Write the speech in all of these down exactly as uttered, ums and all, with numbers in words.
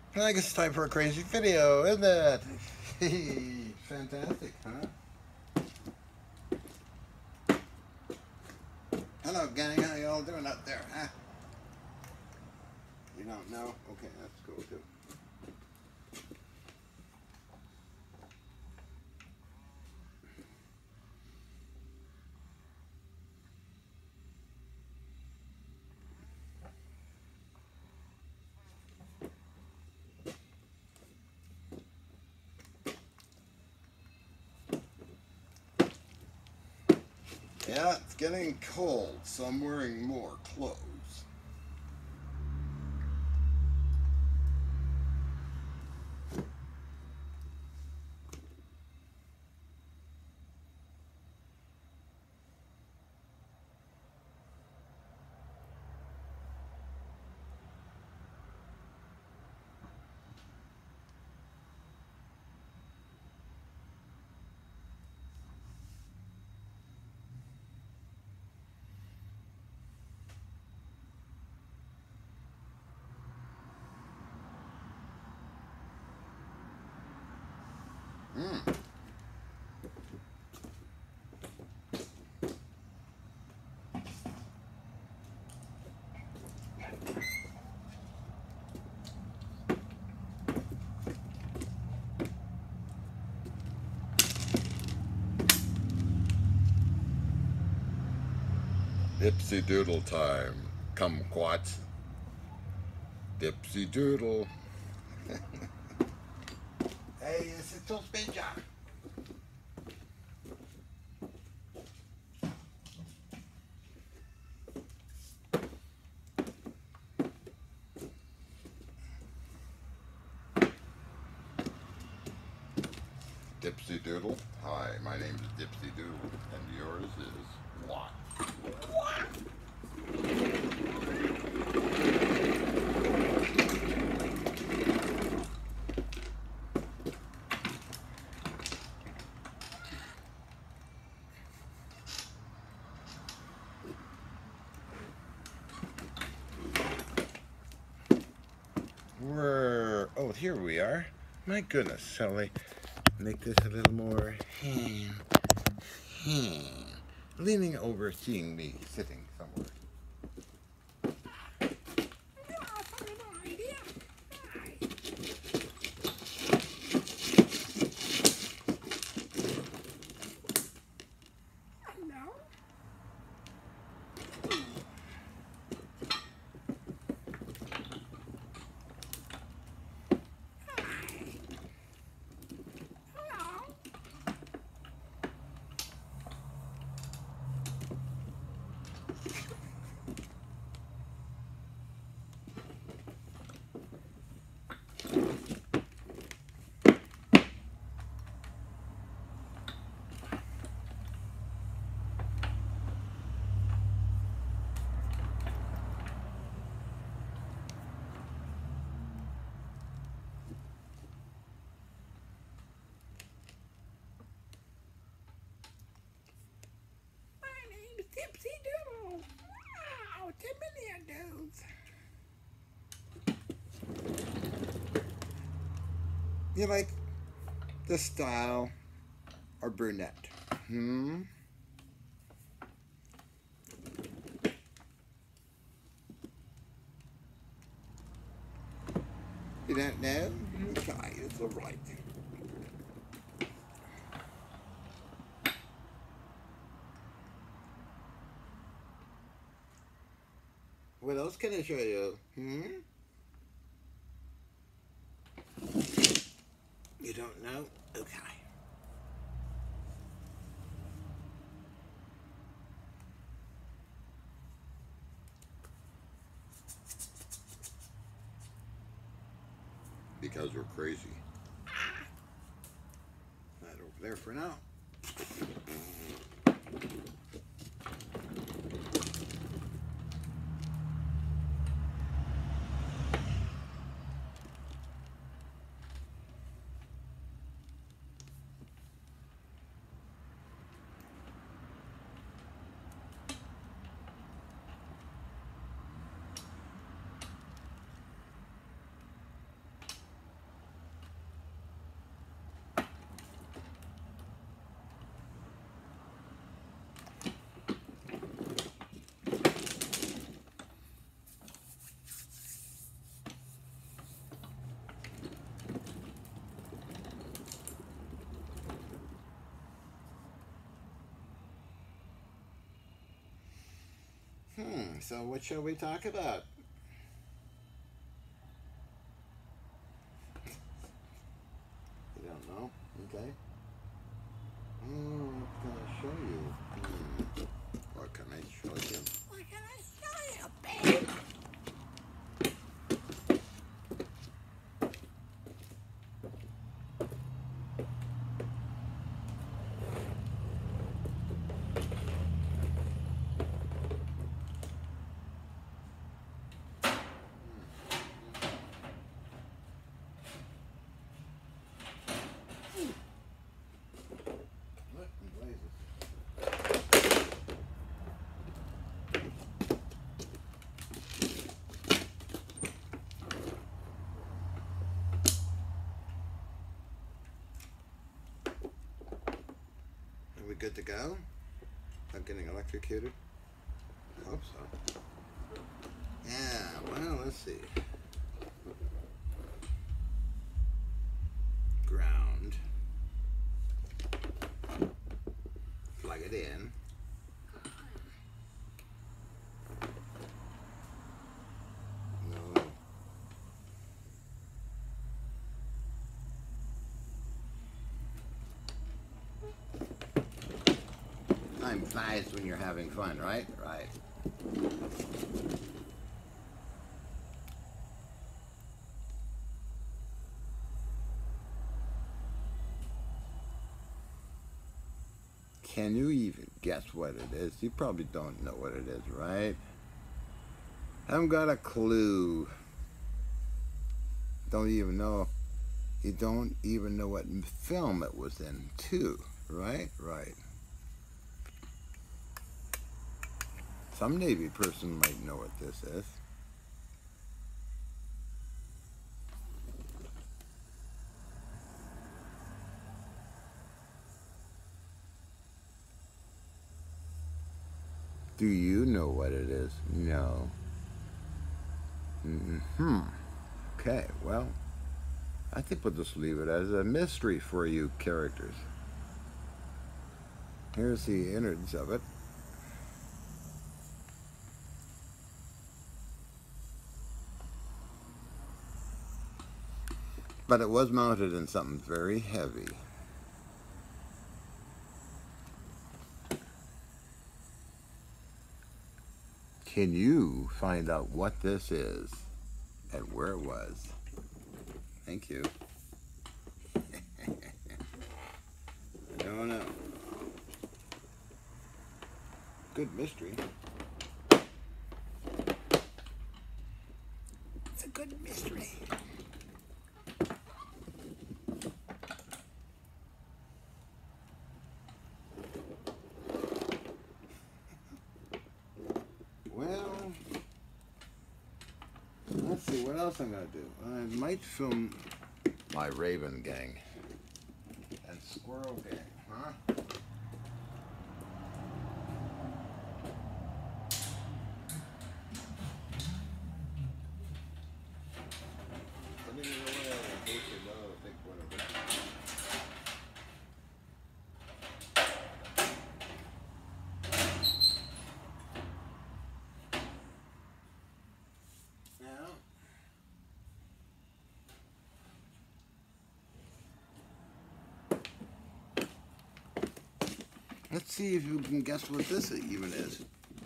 I guess it's time for a crazy video, isn't it? Fantastic, huh? Hello, gang. How y'all doing up there, huh? You don't know? Okay, that's cool too. Yeah, it's getting cold, so I'm wearing more clothes. Mm. Dipsy doodle time. Kumquats. Dipsy doodle. Hey, it's a toast pizza. Dipsy Doodle. Hi, my name is Dipsy Doodle, and yours is what? What? We're oh, here we are. My goodness, shall I make this a little more hmm, hmm, leaning over, seeing me sitting somewhere. Tipsy Doodle. Wow, ten million dudes. You like the style or brunette? Hmm? You don't know? Okay, it's alright. What else can I show you? Hmm? You don't know? Okay. Because we're crazy. That over there for now. So what shall we talk about? You don't know? Okay. Mm, what can I show you? Hmm. What can I show you? What can I show you, babe? Look, in blazes. Are we good to go? I'm getting electrocuted? I hope so. Yeah, well, let's see. Ground. Plug it in. No. Time flies when you're having fun, right? Right. Can you even guess what it is? You probably don't know what it is, right? Haven't got a clue. Don't even know. You don't even know what film it was in, too. Right? Right. Some Navy person might know what this is. Do you know what it is? No. Mm-hmm. Okay, well, I think we'll just leave it as a mystery for you characters. Here's the innards of it. But it was mounted in something very heavy. Can you find out what this is and where it was? Thank you. I don't know. Good mystery. It's a good mystery. Well, let's see what else I'm gonna do. I might film my Raven gang and Squirrel gang, huh? Put it in the way in case you know a big one of them. Now, let's see if you can guess what this even is.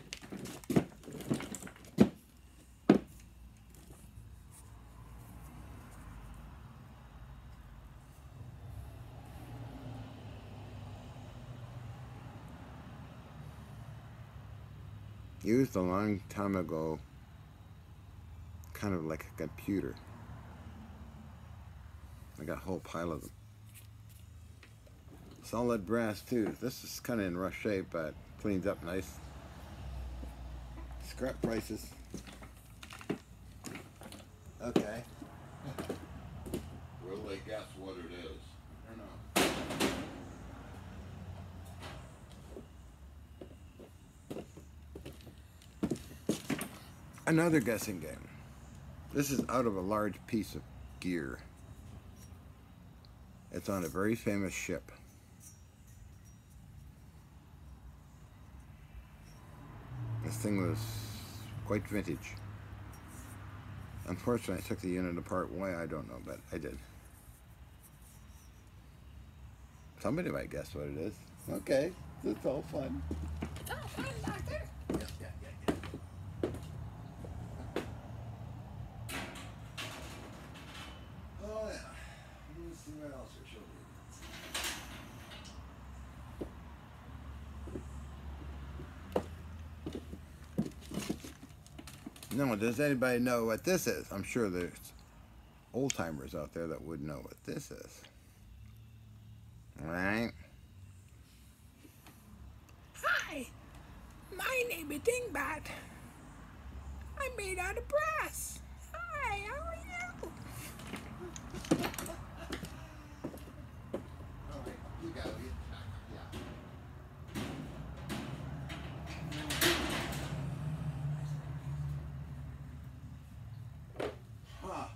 Used a long time ago, kind of like a computer. I got a whole pile of them. Solid brass too. This is kind of in rough shape, but cleaned up nice. Scrap prices. Okay. Will they guess what it is? I don't know. Another guessing game. This is out of a large piece of gear. It's on a very famous ship. This thing was Quite vintage. Unfortunately, I took the unit apart. Why, I don't know, but I did. Somebody might guess what it is. Okay, it's all fun. It's all fun, Doctor. Yeah, yeah, yeah, yeah. Oh, yeah. Let me see what else I showed you. No, does anybody know what this is? I'm sure there's old-timers out there that would know what this is. All right? Hi, my name is Dingbat. I'm made out of brass. Hi, how are you? All right, you gotta get back up, yeah. Huh.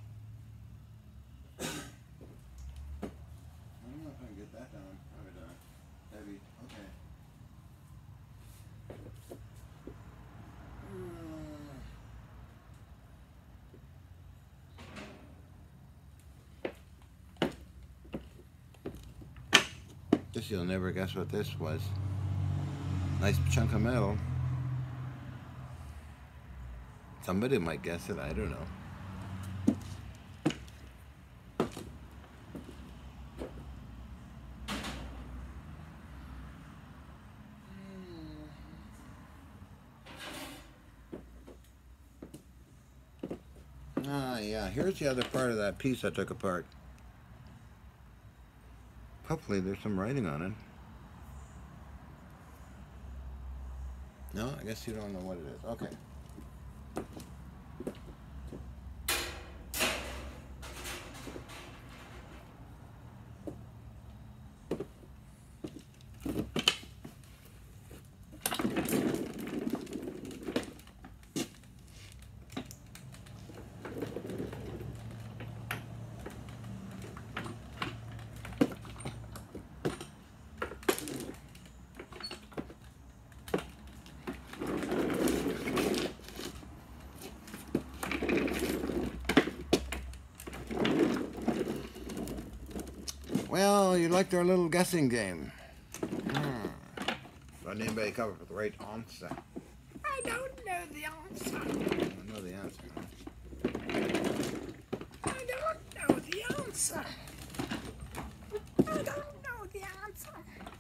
I don't know if I can get that down. Probably not. Heavy. Okay. Guess you'll never guess what this was. Nice chunk of metal. Somebody might guess it. I don't know. Ah, yeah. Here's the other part of that piece I took apart. Hopefully there's some writing on it. No, I guess you don't know what it is. Okay. Well, you liked our little guessing game. Hmm. Did anybody come up with the right answer? I don't know the answer. I don't know the answer. I don't know the answer. I don't know the answer.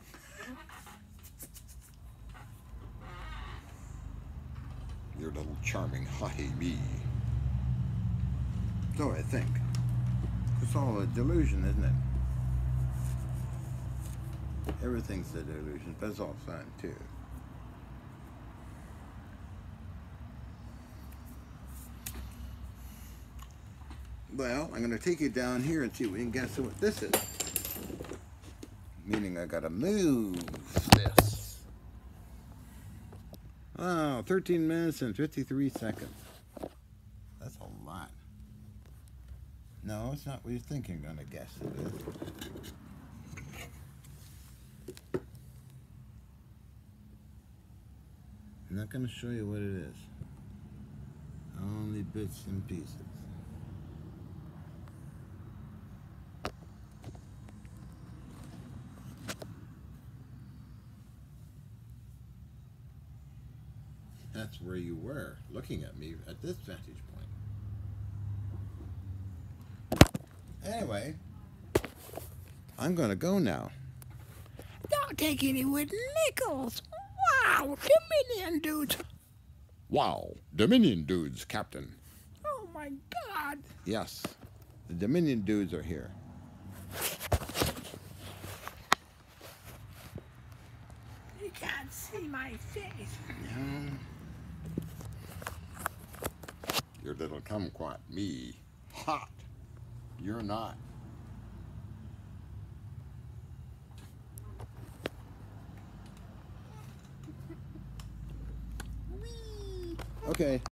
Your little charming haughty me. So I think. It's all a delusion, isn't it? Everything's a delusion, but it's all fun, too. Well, I'm going to take you down here and see if we can guess what this is. Meaning I got to move this. Wow, thirteen minutes and fifty-three seconds. That's a lot. No, it's not what you think you're going to guess it is. I'm not going to show you what it is. Only bits and pieces. That's where you were, looking at me at this vantage point. Anyway, I'm going to go now. Don't take any with nickels. Wow, Dominion dudes. Wow, Dominion dudes, Captain. Oh my God. Yes, the Dominion dudes are here. You can't see my face. Yeah. Your little kumquat, me, hot. You're not. Okay.